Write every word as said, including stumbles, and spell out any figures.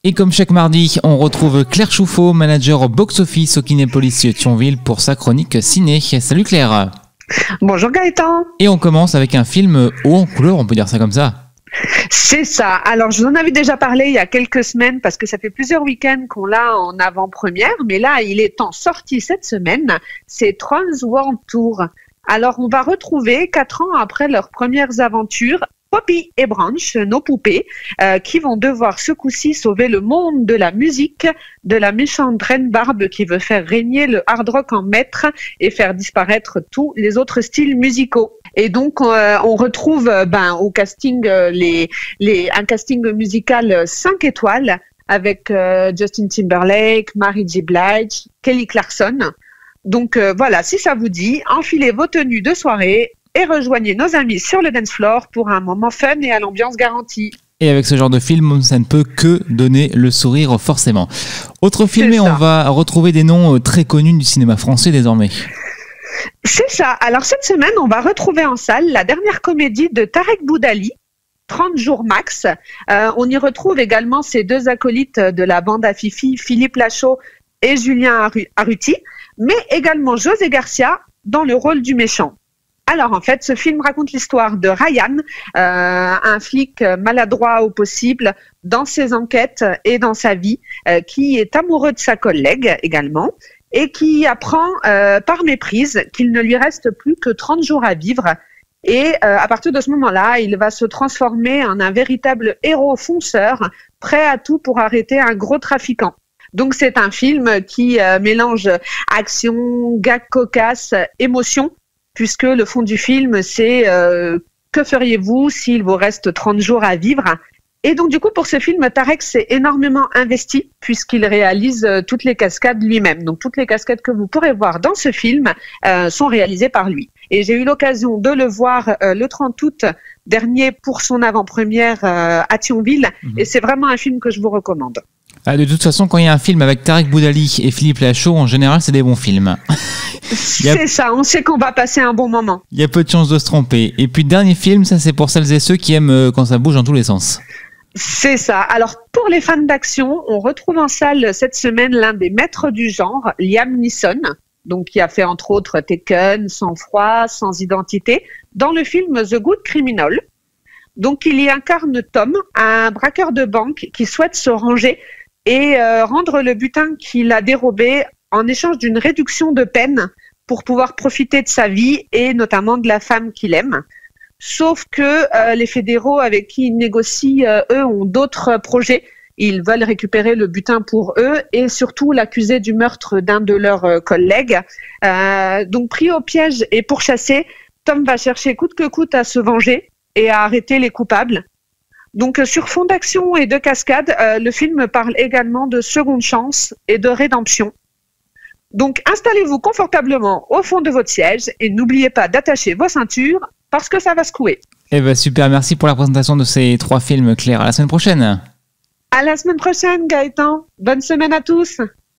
Et comme chaque mardi, on retrouve Claire Chouffaut, manager au box-office au Kinépolis Thionville pour sa chronique ciné. Salut Claire. Bonjour Gaëtan. Et on commence avec un film haut en couleur, on peut dire ça comme ça. C'est ça. Alors, je vous en avais déjà parlé il y a quelques semaines parce que ça fait plusieurs week-ends qu'on l'a en avant-première. Mais là, il est en sortie cette semaine. C'est Trolls World Tour. Alors, on va retrouver, quatre ans après leurs premières aventures, Poppy et Branch, nos poupées, euh, qui vont devoir ce coup-ci sauver le monde de la musique, de la méchante reine Barbe qui veut faire régner le hard rock en maître et faire disparaître tous les autres styles musicaux. Et donc, euh, on retrouve euh, ben, au casting euh, les, les, un casting musical cinq étoiles avec euh, Justin Timberlake, Mary J. Blige, Kelly Clarkson. Donc euh, voilà, si ça vous dit, enfilez vos tenues de soirée et rejoignez nos amis sur le dance floor pour un moment fun et à l'ambiance garantie. Et avec ce genre de film, ça ne peut que donner le sourire forcément. Autre film, et on va retrouver des noms très connus du cinéma français désormais. C'est ça. Alors cette semaine, on va retrouver en salle la dernière comédie de Tarek Boudali, trente jours max. Euh, on y retrouve également ses deux acolytes de la bande à Fifi, Philippe Lachaud et Julien Arruti, mais également José Garcia dans le rôle du méchant. Alors en fait, ce film raconte l'histoire de Ryan, euh, un flic maladroit au possible dans ses enquêtes et dans sa vie, euh, qui est amoureux de sa collègue également, et qui apprend euh, par méprise qu'il ne lui reste plus que trente jours à vivre. Et euh, à partir de ce moment-là, il va se transformer en un véritable héros fonceur, prêt à tout pour arrêter un gros trafiquant. Donc c'est un film qui euh, mélange action, gag cocasse, émotion, puisque le fond du film, c'est euh, que feriez-vous s'il vous reste trente jours à vivre ? Et donc du coup, pour ce film, Tarek s'est énormément investi puisqu'il réalise euh, toutes les cascades lui-même. Donc toutes les cascades que vous pourrez voir dans ce film euh, sont réalisées par lui. Et j'ai eu l'occasion de le voir euh, le trente août dernier pour son avant-première euh, à Thionville. Mmh. Et c'est vraiment un film que je vous recommande. Ah, de toute façon, quand il y a un film avec Tarek Boudali et Philippe Lachaud, en général, c'est des bons films. C'est a... ça, on sait qu'on va passer un bon moment. Il y a peu de chances de se tromper. Et puis, dernier film, ça c'est pour celles et ceux qui aiment quand ça bouge dans tous les sens. C'est ça. Alors, pour les fans d'action, on retrouve en salle cette semaine l'un des maîtres du genre, Liam Neeson, donc qui a fait entre autres Taken, Sang Froid, Sans Identité, dans le film The Good Criminal. Donc, il y incarne Tom, un braqueur de banque qui souhaite se ranger et euh, rendre le butin qu'il a dérobé en échange d'une réduction de peine pour pouvoir profiter de sa vie et notamment de la femme qu'il aime. Sauf que euh, les fédéraux avec qui il négocie, euh, eux, ont d'autres projets. Ils veulent récupérer le butin pour eux et surtout l'accuser du meurtre d'un de leurs euh, collègues. Euh, donc pris au piège et pourchassé, Tom va chercher coûte que coûte à se venger et à arrêter les coupables. Donc sur fond d'action et de cascade, euh, le film parle également de seconde chance et de rédemption. Donc installez-vous confortablement au fond de votre siège et n'oubliez pas d'attacher vos ceintures parce que ça va secouer. Eh ben super, merci pour la présentation de ces trois films, Claire. À la semaine prochaine. À la semaine prochaine, Gaëtan. Bonne semaine à tous.